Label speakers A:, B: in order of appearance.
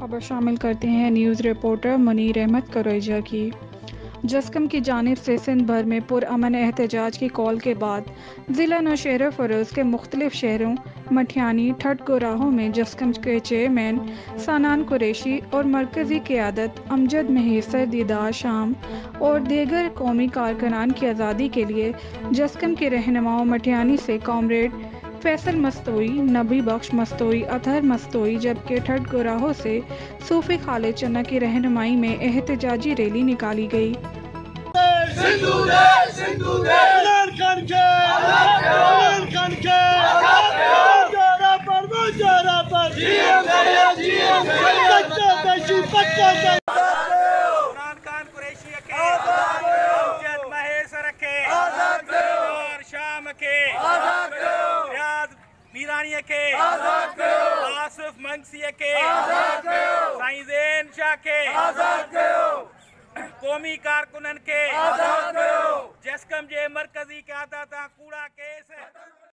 A: खबर शामिल करते हैं न्यूज़ रिपोर्टर मुनीर अहमद कुरैजा की। जस्कम की जानिब से सिंध भर में पुरअमन एहतजाज की कॉल के बाद ज़िला नौशहरा फ़रोज़ के मुख्तलिफ शहरों मठियानी ठटगोराहों में जस्कम के चेयरमैन सानान कुरैशी और मरकज़ी क़यादत अमजद महेसर दीदार शाम और दीगर कौमी कारकुनान की आज़ादी के लिए जस्कम के रहनुमाओं मठियानी से कॉमरेड फैसल मस्तोई, नबी बख्श मस्तोई, अतहर मस्तोई, जबकि ठटगोराहों से सूफी खालिद चन्ना की रहनुमाई में एहतजाजी रैली निकाली गई।
B: मीरानी के आसिफ मंगसी के साइंज़ेन शाह के कौमी कारकुनन के जस्कम जे मरकजी क़यादत कूड़ा केस